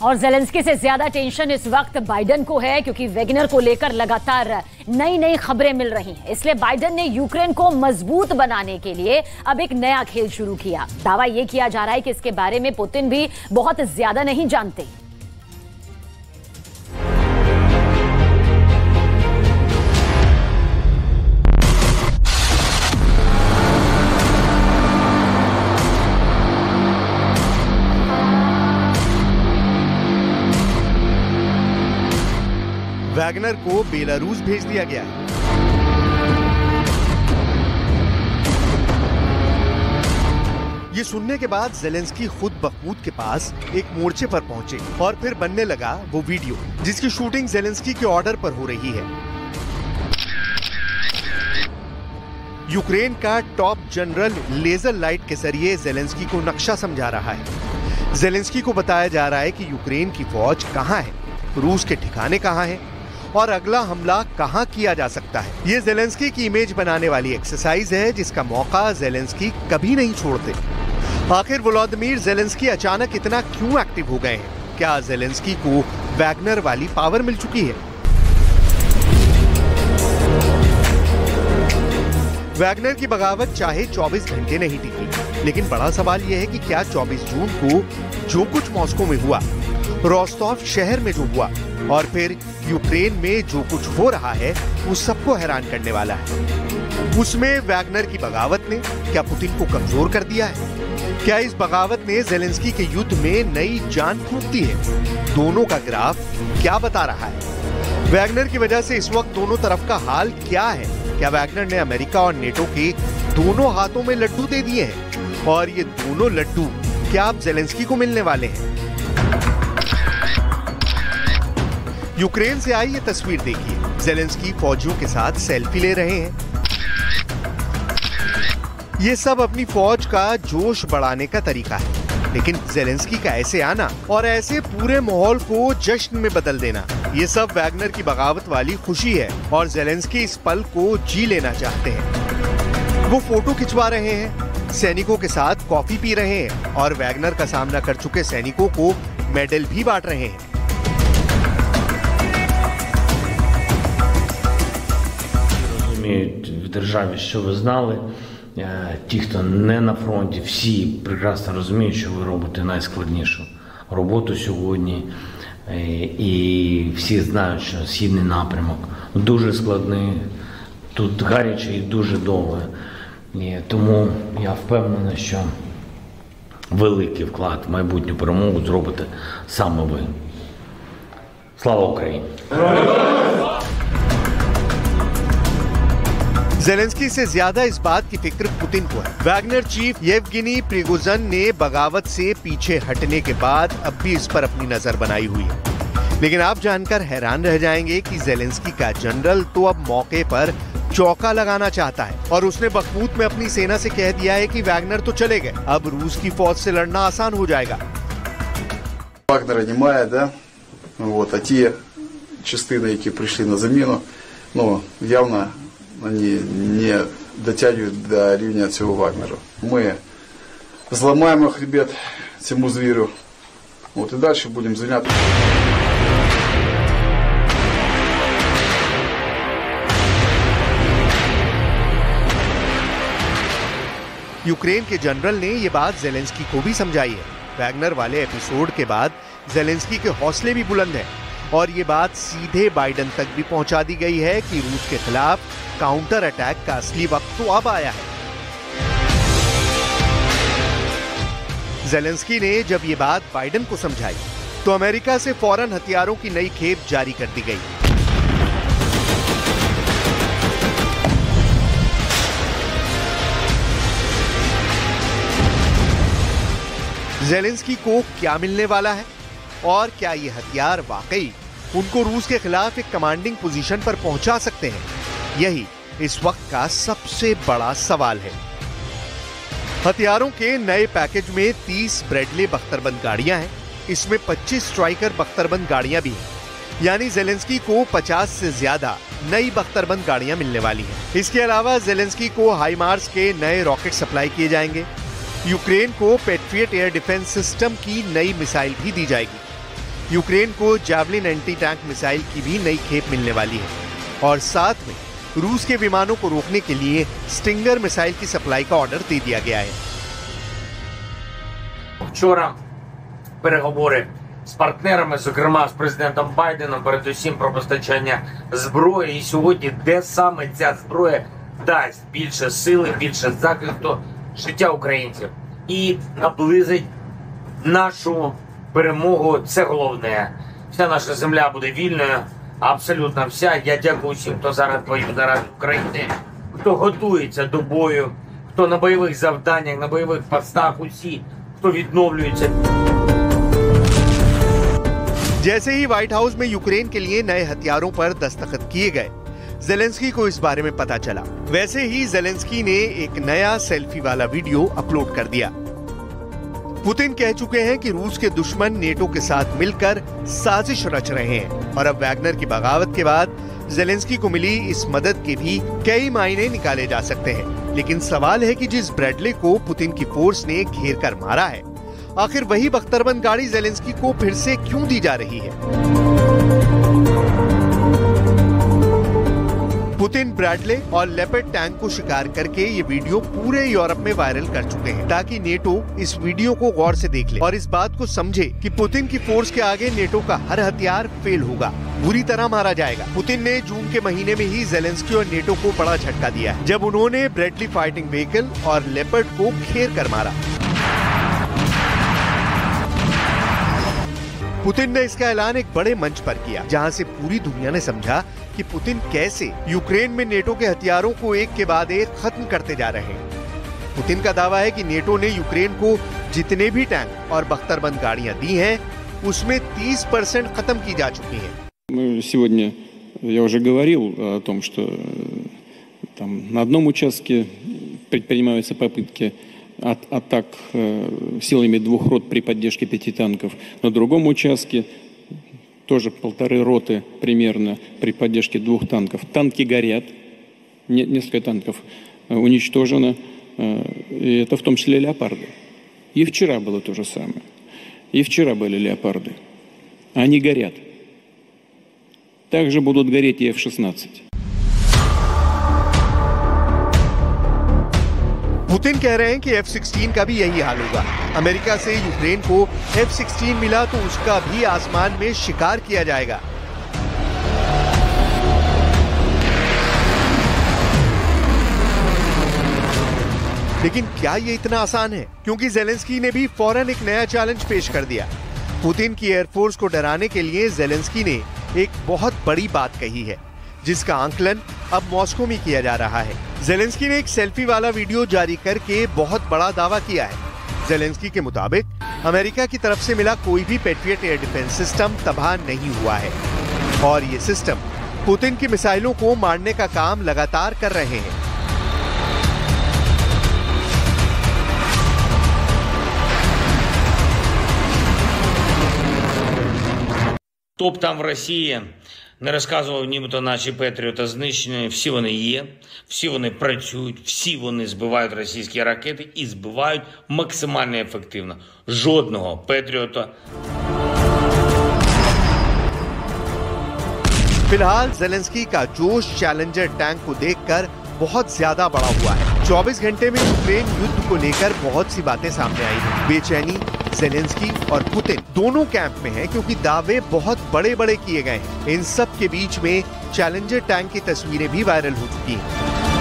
और ज़ेलेंस्की से ज्यादा टेंशन इस वक्त बाइडेन को है, क्योंकि वैगनर को लेकर लगातार नई नई खबरें मिल रही हैं। इसलिए बाइडेन ने यूक्रेन को मजबूत बनाने के लिए अब एक नया खेल शुरू किया। दावा यह किया जा रहा है कि इसके बारे में पुतिन भी बहुत ज्यादा नहीं जानते। वैगनर को बेलारूस भेज दिया गया है। ये सुनने के बाद ज़ेलेंस्की खुद बखमूत के पास एक मोर्चे पर पहुंचे और फिर बनने लगा वो वीडियो जिसकी शूटिंग ज़ेलेंस्की के ऑर्डर पर हो रही है। यूक्रेन का टॉप जनरल लेजर लाइट के जरिए ज़ेलेंस्की को नक्शा समझा रहा है। ज़ेलेंस्की को बताया जा रहा है कि यूक्रेन की फौज कहां है, रूस के ठिकाने कहां हैं और अगला हमला कहां किया जा सकता है। ये ज़ेलेंस्की की इमेज बनाने वाली एक्सरसाइज है जिसका मौका ज़ेलेंस्की कभी नहीं छोड़ते। आखिर वोलोदिमीर ज़ेलेंस्की अचानक इतना क्यों एक्टिव हो गए हैं? क्या ज़ेलेंस्की को वैगनर वाली पावर मिल चुकी है? वैगनर की बगावत चाहे 24 घंटे नहीं टिकी, लेकिन बड़ा सवाल यह है कि क्या 24 जून को जो कुछ मॉस्को में हुआ, रोस्टोव शहर में जो हुआ और फिर यूक्रेन में जो कुछ हो रहा है वो सबको हैरान करने वाला है। उसमें वैगनर की बगावत ने क्या पुतिन को कमजोर कर दिया है? क्या इस बगावत ने ज़ेलेंस्की के युद्ध में नई जान फूंक दी है? दोनों का ग्राफ क्या बता रहा है? वैगनर की वजह से इस वक्त दोनों तरफ का हाल क्या है? क्या वैगनर ने अमेरिका और नेटो के दोनों हाथों में लड्डू दे दिए हैं और ये दोनों लड्डू क्या अब ज़ेलेंस्की को मिलने वाले हैं? यूक्रेन से आई ये तस्वीर देखिए। ज़ेलेंस्की फौजियों के साथ सेल्फी ले रहे हैं। ये सब अपनी फौज का जोश बढ़ाने का तरीका है, लेकिन ज़ेलेंस्की का ऐसे आना और ऐसे पूरे माहौल को जश्न में बदल देना, ये सब वैगनर की बगावत वाली खुशी है और ज़ेलेंस्की इस पल को जी लेना चाहते हैं। वो फोटो खिंचवा रहे हैं, सैनिकों के साथ कॉफी पी रहे हैं और वैगनर का सामना कर चुके सैनिकों को मेडल भी बांट रहे हैं। В державі, що ви знали, ті, хто не на фронті, всі прекрасно розуміють, що ви робите найскладнішу роботу сьогодні. І всі знають, що східний напрямок дуже складний, тут гаряче і дуже довго. І тому я впевнений, що великий вклад в майбутню перемогу зробите саме ви. Слава Україні! ज़ेलेंस्की से ज्यादा इस बात की फिक्र पुतिन को है। वैगनर चीफ येवगेनी प्रिगोजिन ने बगावत से पीछे हटने के बाद अब भी इस पर अपनी नजर बनाई हुई है। लेकिन आप जानकर हैरान रह जाएंगे कि ज़ेलेंस्की का जनरल तो अब मौके पर चौका लगाना चाहता है और उसने बखमूत में अपनी सेना से कह दिया है कि वैगनर तो चले गए, अब रूस की फौज से लड़ना आसान हो जाएगा। Вагнера немає, да? Вот, а ті частини, які прийшли на заміну, явно они не дотягивают до рівня цього Вагнера. Ми зламаємо хребет цьому звіру. Вот, і далі будемо зайнятися. यूक्रेन के जनरल ने ये बात ज़ेलेंस्की को भी समझाई है। वैगनर वाले एपिसोड के बाद ज़ेलेंस्की के हौसले भी बुलंद हैं और ये बात सीधे बाइडेन तक भी पहुंचा दी गई है कि रूस के खिलाफ काउंटर अटैक का असली वक्त तो अब आया है। ज़ेलेंस्की ने जब ये बात बाइडेन को समझाई तो अमेरिका से फौरन हथियारों की नई खेप जारी कर दी गई। ज़ेलेंस्की को क्या मिलने वाला है और क्या ये हथियार वाकई उनको रूस के खिलाफ एक कमांडिंग पोजीशन पर पहुंचा सकते हैं? यही इस वक्त का सबसे बड़ा सवाल है। हथियारों के नए पैकेज में 30 ब्रैडले बख्तरबंद गाड़ियां हैं, इसमें 25 स्ट्राइकर बख्तरबंद गाड़ियां भी हैं, यानी ज़ेलेंस्की को 50 से ज्यादा नई बख्तरबंद गाड़ियां मिलने वाली हैं। इसके अलावा ज़ेलेंस्की को हाइमार्स के नए रॉकेट सप्लाई किए जाएंगे। यूक्रेन को पैट्रियट एयर डिफेंस सिस्टम की नई मिसाइल भी दी जाएगी। यूक्रेन को जैवलिन एंटी टैंक मिसाइल की भी नई खेप मिलने वाली है और साथ में रूस के विमानों को रोकने के लिए स्टिंगर मिसाइल की सप्लाई का ऑर्डर दे दिया गया है। Вчора переговори з партнерами, зокрема з президентом Байденом, передусім про постачання зброї. І сьогодні, де саме ця зброя дасть більше сили, більше захисту життя українців і наблизить нашу перемогу. Це головне. Вся наша земля буде вільною, абсолютно вся. Я дякую всім, хто зараз воює заради України, хто готується до бою, хто на бойових завданнях, на бойових постах, усі, хто відновлюється. जैसे ही व्हाइट हाउस में यूक्रेन के लिए नए हथियारों पर दस्तखत किए गए, जेलेंस्की को इस बारे में पता चला। वैसे ही जेलेंस्की ने एक नया सेल्फी वाला वीडियो अपलोड कर दिया। पुतिन कह चुके हैं कि रूस के दुश्मन नेटो के साथ मिलकर साजिश रच रहे हैं और अब वैगनर की बगावत के बाद जेलेंस्की को मिली इस मदद के भी कई मायने निकाले जा सकते हैं। लेकिन सवाल है कि जिस ब्रैडले को पुतिन की फोर्स ने घेर कर मारा है, आखिर वही बख्तरबंद गाड़ी जेलेंस्की को फिर से क्यों दी जा रही है? पुतिन ब्रैडले और लेपर्ड टैंक को शिकार करके ये वीडियो पूरे यूरोप में वायरल कर चुके हैं ताकि नेटो इस वीडियो को गौर से देख ले और इस बात को समझे कि पुतिन की फोर्स के आगे नेटो का हर हथियार फेल होगा, बुरी तरह मारा जाएगा। पुतिन ने जून के महीने में ही जेलेंस्की और नेटो को बड़ा झटका दिया है जब उन्होंने ब्रैडली फाइटिंग व्हीकल और लेपर्ड को घेर कर मारा। पुतिन ने इसका ऐलान एक बड़े मंच पर किया जहां से पूरी दुनिया ने समझा कि पुतिन कैसे यूक्रेन में नेटो के हथियारों को एक के बाद एक खत्म करते जा रहे हैं। पुतिन का दावा है कि नेटो ने यूक्रेन को जितने भी टैंक और बख्तरबंद गाड़ियां दी हैं, उसमें 30% खत्म की जा चुकी हैं। Сегодня я уже говорил о том, что там на одном участке предпринимаются попытки атак силами 2 рот при поддержке 5 танков. На другом участке тоже 1,5 роты примерно при поддержке 2 танков. Танки горят, несколько танков уничтожено, и это в том числе леопарды. И вчера было то же самое. И вчера были леопарды. Они горят. Также будут гореть и F-16. पुतिन कह रहे हैं कि F-16 का भी यही हाल होगा। अमेरिका से यूक्रेन को F-16 मिला तो उसका भी आसमान में शिकार किया जाएगा। लेकिन क्या ये इतना आसान है? क्योंकि जेलेंस्की ने भी फौरन एक नया चैलेंज पेश कर दिया। पुतिन की एयरफोर्स को डराने के लिए जेलेंस्की ने एक बहुत बड़ी बात कही है, जिसका आंकलन अब मॉस्को में किया जा रहा है। जेलेंस्की ने एक सेल्फी वाला वीडियो जारी करके बहुत बड़ा दावा किया है। जेलेंस्की के मुताबिक अमेरिका की तरफ से मिला कोई भी पैट्रियट एयर डिफेंस सिस्टम तबाह नहीं हुआ है और ये सिस्टम पुतिन की मिसाइलों को मारने का काम लगातार कर रहे हैं। Хто б там в Росії не розказував, нібито наші Петріоти знищені, всі вони є, всі вони працюють, всі вони збивають російські ракети і збивають максимально ефективно. Жодного Петріота. फिलहाल जेलेंस्की का जोश चैलेंजर टैंक को देखकर बहुत ज्यादा बढ़ा हुआ है। 24 घंटे में यूक्रेन युद्ध को लेकर बहुत सी बातें सामने आई हैं। बेचैनी जेलेंस्की और पुतिन दोनों कैंप में हैं क्योंकि दावे बहुत बड़े-बड़े किए गए हैं। इन सब के बीच में चैलेंजर टैंक की तस्वीरें भी वायरल हो चुकी हैं।